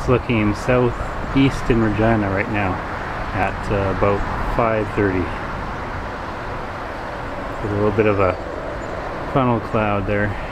It's looking southeast in Regina right now at about 5:30. A little bit of a funnel cloud there.